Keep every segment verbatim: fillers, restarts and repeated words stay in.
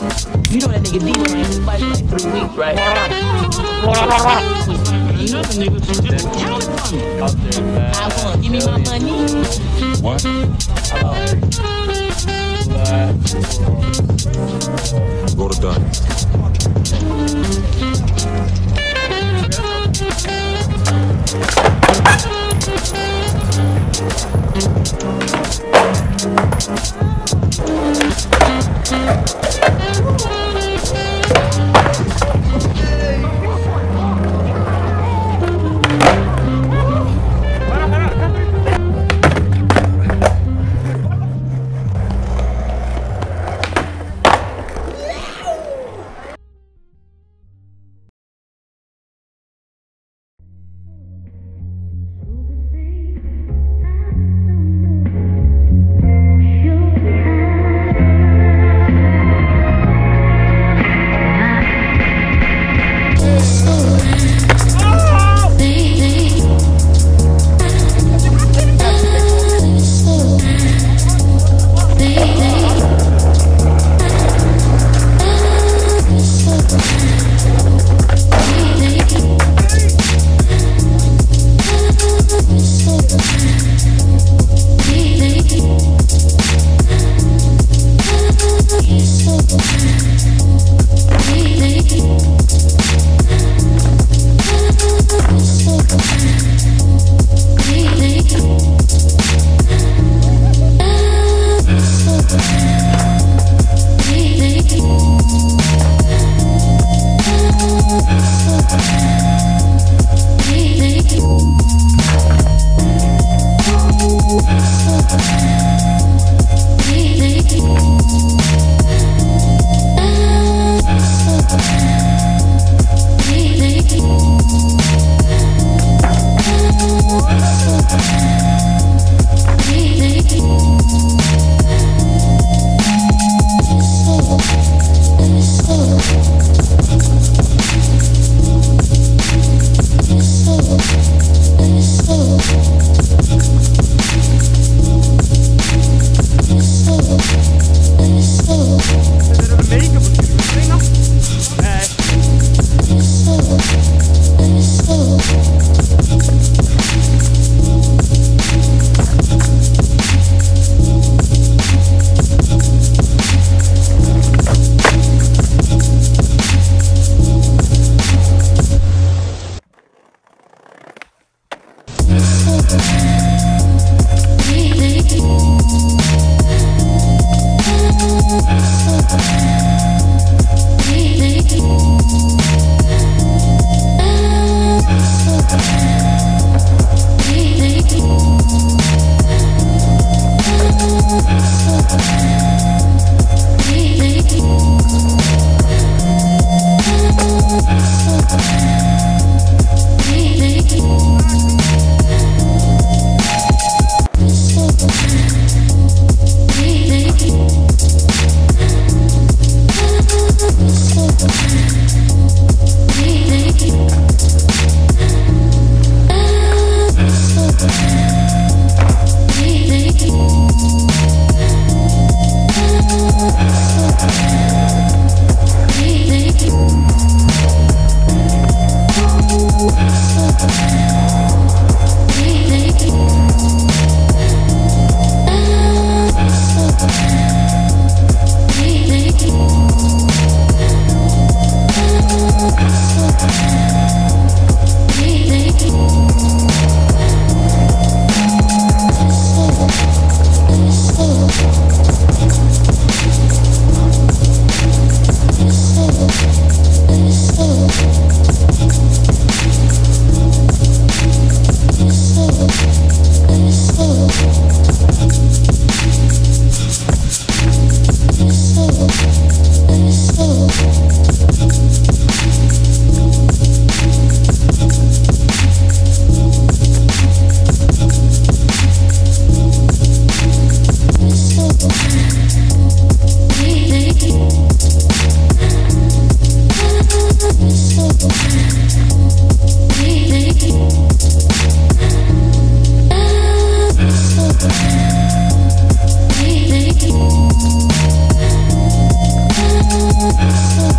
You know that nigga D ain't been fighting like three weeks, right? Another nigga just count it for me. Out there, man. I want. Give me my money. What? Go to done.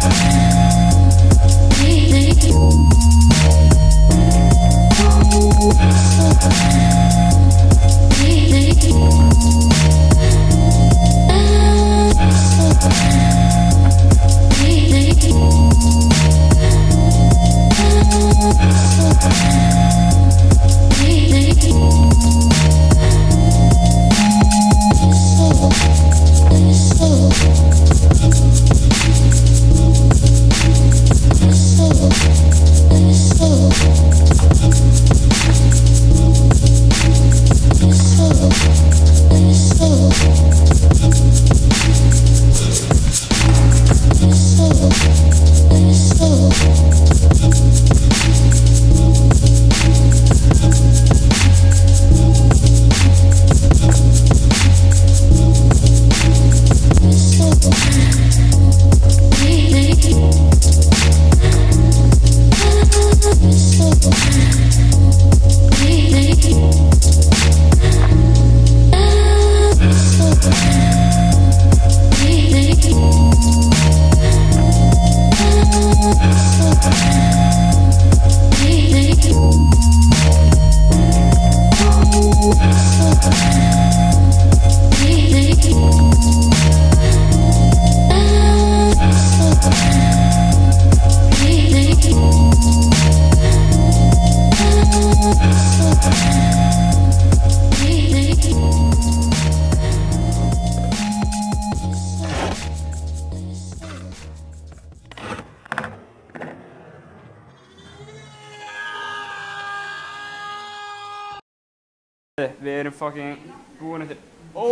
Við erum fucking búin eftir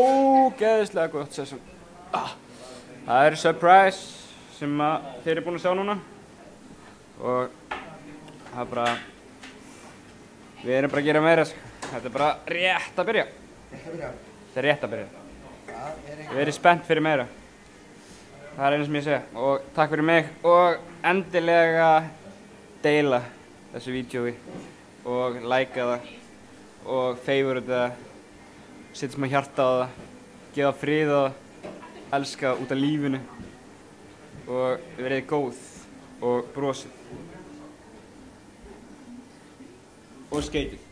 ógeðislega gott session. Ah. Það er surprise sem að þeir eru búin að sjá núna og það er bara, við erum bara að gera meira. Þetta er bara rétt að byrja. Rétt að byrja? Þetta er rétt að byrja. Við erum spennt fyrir meira. Það er einu sem ég segja og takk fyrir mig og endilega deila þessu vídeói og likea það og favorite það, setja smá hjarta á það, gefa frið á það, elska út af lífinu og verið góð og brosið og skeytið.